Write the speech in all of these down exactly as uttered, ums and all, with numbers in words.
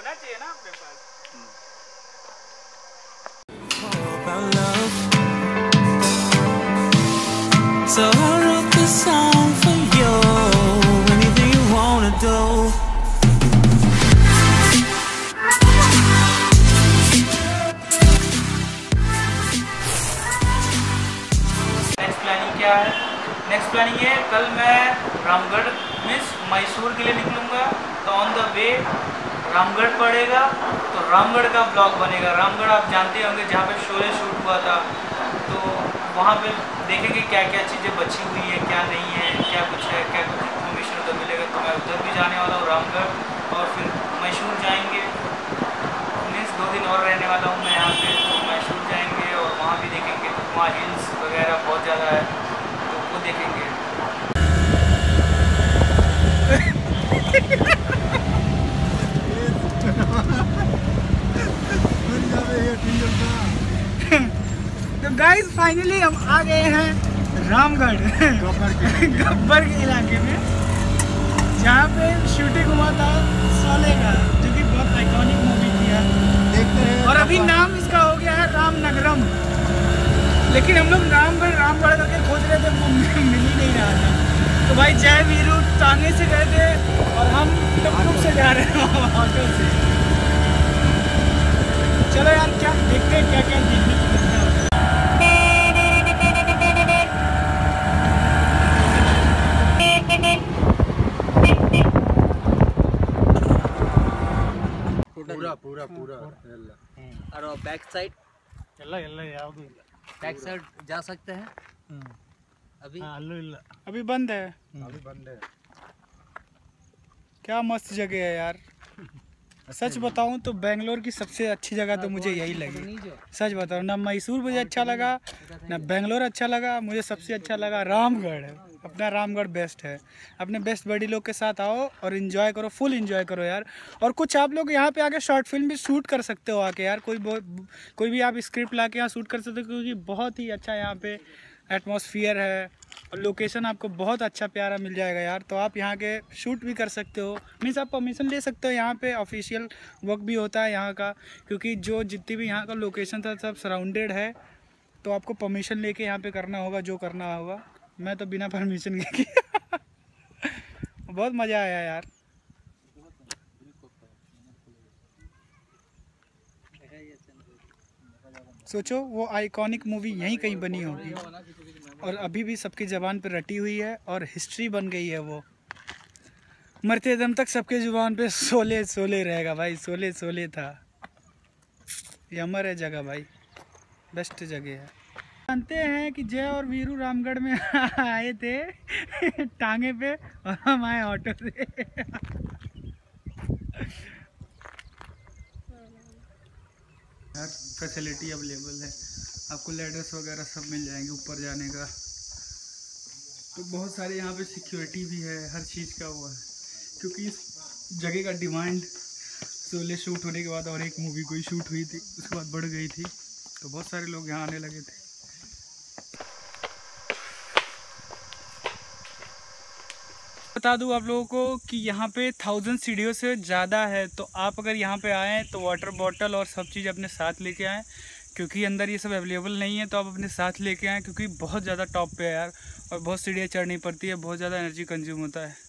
होना चाहिए ना अपने पास। So I wrote this song for you. Anything you wanna do. Next planning क्या है? नेक्स्ट प्लानिंग है कल मैं रामगढ़ मीन्स मैसूर के लिए निकलूँगा, तो ऑन द वे रामगढ़ पड़ेगा, तो रामगढ़ का ब्लॉग बनेगा। रामगढ़ आप जानते होंगे जहाँ पे शोले शूट हुआ था, तो वहाँ पे देखेंगे क्या क्या चीज़ें बची हुई है, क्या नहीं है, क्या कुछ है, क्या कुछ इन्फॉर्मेशन उधर मिलेगा। तो मैं उधर भी जाने वाला हूँ रामगढ़, और फिर मैसूर जाएंगे। मीन्स दो दिन और रहने वाला हूँ मैं यहाँ पे, तो मैसूर जाएंगे और वहाँ भी देखेंगे। तो वहाँ हिल्स वगैरह बहुत ज़्यादा है, तो वो देखेंगे। तो गाइस फाइनली हम आ गए हैं रामगढ़ गब्बर के इलाके में, जहाँ पे शूटिंग हुआ था शोले का, जो कि बहुत आइकॉनिक मूवी थी यार। देखते हैं। और अभी नाम इसका हो गया है रामनगरम, लेकिन हम लोग रामगढ़ रामगढ़ करके खोज रहे थे, वो मिल ही नहीं रहा था। तो भाई जय वीरू टांगे से गए थे और हम टुक से जा रहे हैं ऑटो से। चलो यार क्या देखते हैं, क्या क्या देखने को मिलता है। पूरा पूरा पूरा और बैक साइड ಎಲ್ಲ ಎಲ್ಲ ಯಾವುದು ಇಲ್ಲ, बैक साइड जा सकते हैं अभी। अल्लू ಇಲ್ಲ, अभी बंद है, अभी बंद है। क्या मस्त जगह है यार। सच बताऊं तो बेंगलोर की सबसे अच्छी जगह तो मुझे यही लगी। सच बताऊं, ना मैसूर मुझे अच्छा लगा, ना बेंगलोर अच्छा लगा, मुझे सबसे अच्छा लगा रामगढ़। अपना रामगढ़ बेस्ट है। अपने बेस्ट बड़ी लोग के साथ आओ और इन्जॉय करो, फुल इन्जॉय करो यार। और कुछ आप लोग यहाँ पे आके शॉर्ट फिल्म भी शूट कर सकते हो आके यार। कोई कोई भी आप स्क्रिप्ट ला के यहाँ शूट कर सकते हो, क्योंकि बहुत ही अच्छा यहाँ पे एटमॉस्फेयर है और लोकेशन आपको बहुत अच्छा प्यारा मिल जाएगा यार। तो आप यहाँ के शूट भी कर सकते हो, मीन्स आप परमिशन ले सकते हो। यहाँ पे ऑफिशियल वर्क भी होता है यहाँ का, क्योंकि जो जितनी भी यहाँ का लोकेशन था सब सराउंडेड है, तो आपको परमिशन लेके यहाँ पे करना होगा जो करना होगा। मैं तो बिना परमिशन के किया। बहुत मज़ा आया यार। सोचो वो आइकॉनिक मूवी यहीं कहीं बनी होगी और अभी भी सबकी ज़बान पे रटी हुई है और हिस्ट्री बन गई है। वो मरते दम तक सबके ज़ुबान पे शोले शोले रहेगा भाई। शोले शोले था, ये अमर है जगह भाई, बेस्ट जगह है। जानते हैं कि जय और वीरू रामगढ़ में आए थे टांगे पे, और हम आए ऑटो से। हर फैसिलिटी अवेलेबल है आपको, लेडर्स वगैरह सब मिल जाएंगे ऊपर जाने का। तो बहुत सारे यहाँ पे सिक्योरिटी भी है, हर चीज़ का वो है, क्योंकि इस जगह का डिमांड शोले शूट होने के बाद और एक मूवी कोई शूट हुई थी, उसके बाद बढ़ गई थी, तो बहुत सारे लोग यहाँ आने लगे थे। बता दूँ आप लोगों को कि यहाँ पे थाउजेंड सीढ़ियों से ज़्यादा है, तो आप अगर यहाँ पे आएँ तो वाटर बॉटल और सब चीज़ अपने साथ लेके आएँ, क्योंकि अंदर ये सब अवेलेबल नहीं है। तो आप अपने साथ लेके आएँ, क्योंकि बहुत ज़्यादा टॉप पे है यार, और बहुत सीढ़ियाँ चढ़नी पड़ती है, बहुत ज़्यादा एनर्जी कंज्यूम होता है।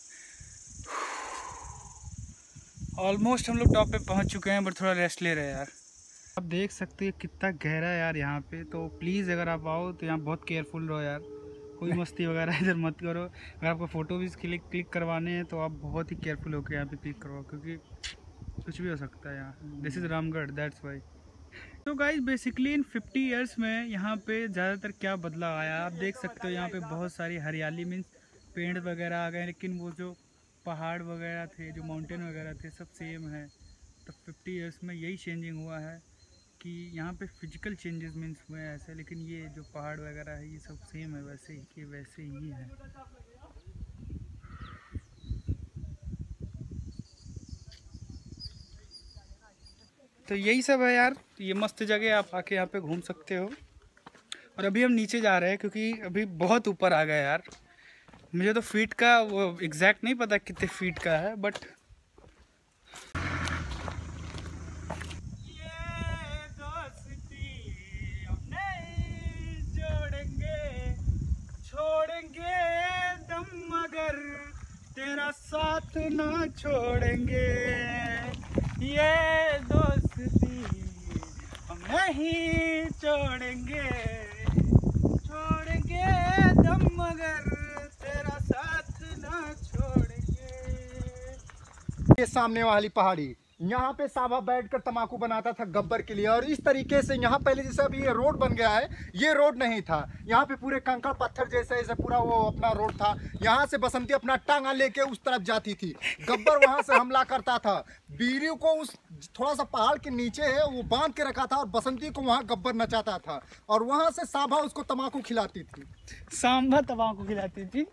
ऑलमोस्ट हम लोग टॉप पे पहुँच चुके हैं, बट थोड़ा रेस्ट ले रहे हैं यार। आप देख सकते हैं कितना गहरा है यार यहाँ पे। तो प्लीज़ अगर आप आओ तो यहाँ बहुत केयरफुल रहो यार, कोई मस्ती वगैरह इधर मत करो। अगर आपको फ़ोटो भी क्लिक क्लिक करवाने हैं तो आप बहुत ही केयरफुल होकर यहाँ पे क्लिक करवाओ, क्योंकि कुछ भी हो सकता है यहाँ। This is Ramgarh, that's why. तो guys basically in fifty years में यहाँ पे ज़्यादातर क्या बदलाव आया आप देख सकते हो। यहाँ पे बहुत सारी हरियाली, मीन्स पेड़ वगैरह आ गए, लेकिन वो जो पहाड़ वगैरह थे, जो माउंटेन वगैरह थे, सब सेम है। तो फिफ्टी इयर्स में यही चेंजिंग हुआ है कि यहाँ पे फिजिकल चेंजेस मीन्स हुए हैं ऐसे, लेकिन ये जो पहाड़ वगैरह है ये सब सेम है, वैसे ही कि वैसे ही है। तो यही सब है यार, ये मस्त जगह, आप आके यहाँ पे घूम सकते हो। और अभी हम नीचे जा रहे हैं क्योंकि अभी बहुत ऊपर आ गए यार। मुझे तो फीट का वो एग्जैक्ट नहीं पता कितने फीट का है, बट साथ ना छोड़ेंगे, ये दोस्ती हम नहीं छोड़ेंगे, छोड़ेंगे दम मगर तेरा साथ ना छोड़ेंगे। ये सामने वाली पहाड़ी, यहाँ पे साहबा बैठकर तमाकू बनाता था गब्बर के लिए। और इस तरीके से यहाँ पहले जैसे अभी ये रोड बन गया है, ये रोड नहीं था। यहाँ पे पूरे कंकड़ पत्थर जैसे ऐसे पूरा वो अपना रोड था। यहाँ से बसंती अपना टांगा लेके उस तरफ जाती थी। गब्बर वहाँ से हमला करता था। बीरी को उस थोड़ा सा पहाड़ के नीचे है वो बांध के रखा था और बसंती को वहाँ गब्बर नचाता था और वहाँ से साहबा उसको तमाकू खिलाती थी। सांभा तमाकू खिलाती थी।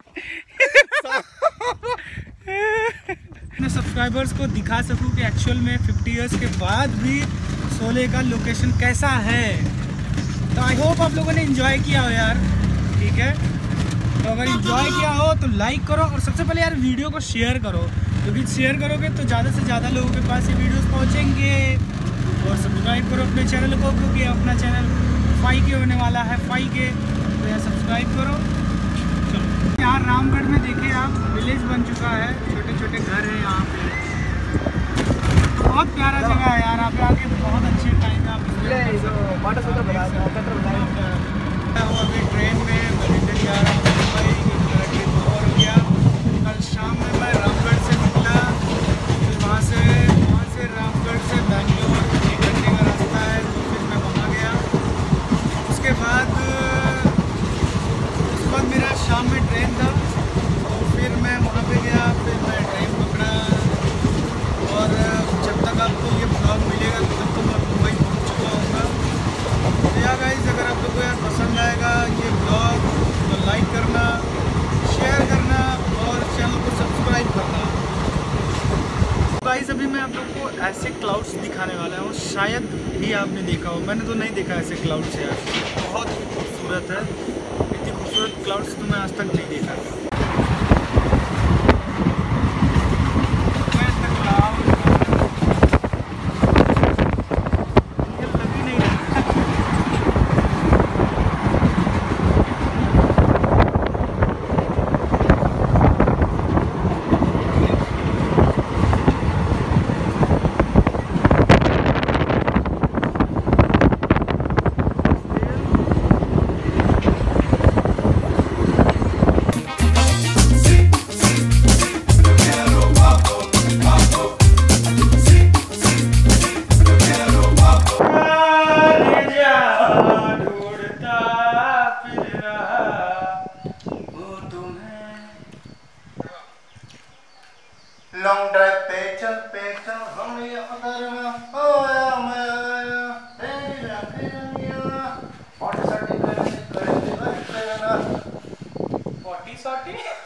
अपने सब्सक्राइबर्स को दिखा सकूं कि एक्चुअल में पचास इयर्स के बाद भी शोले का लोकेशन कैसा है। तो आई होप आप लोगों ने एंजॉय किया हो यार, ठीक है। तो अगर एंजॉय किया हो तो लाइक करो और सबसे पहले यार वीडियो को शेयर करो, क्योंकि शेयर करोगे तो ज़्यादा से ज़्यादा लोगों के पास ये वीडियोस पहुँचेंगे। और सब्सक्राइब करो अपने चैनल को, क्योंकि अपना चैनल फाइव के होने वाला है, फाइव के। तो यार सब्सक्राइब करो। यहाँ रामगढ़ में देखिए आप, विलेज बन चुका है, छोटे छोटे घर हैं यहाँ पे। बहुत प्यारा जगह है यार, यहाँ पे आके बहुत अच्छे टाइम में आप अभी ट्रेन में बलिंडर जा रहा हूँ मुंबई, मेरा ट्रेन और हो गया। कल शाम में मैं रामगढ़ से निकला, फिर वहाँ से वहाँ से रामगढ़ से बेंगलोर एक घंटे का रास्ता है, तो फिर मैं वहाँ गया। उसके बाद उसके बाद मेरा शाम में ट्रेन था, तो फिर मैं वहाँ पे गया, फिर मैं ट्रेन पकड़ा। और जब तक आपको ये ब्लॉग मिलेगा तब तक तो मैं मुंबई पहुँच चुका होगा। तो या गाइस, अगर आप लोगों को यार पसंद आएगा ये ब्लॉग तो लाइक करना, शेयर करना और चैनल को सब्सक्राइब करना। गाइस, अभी मैं आप लोग को ऐसे क्लाउड्स दिखाने वाला हूँ, शायद ही आपने देखा हो। मैंने तो नहीं देखा ऐसे क्लाउड्स यार, बहुत ही खूबसूरत है। इतनी खूबसूरत क्लाउड्स तो मैं आज तक नहीं देखा। लॉन्ग ड्राइव पे चल पे चल हम ये उधर में ओया मैं आया तेरा फिर फोर्टी शॉटी करेंगे करेंगे करेंगे फोर्टी शॉटी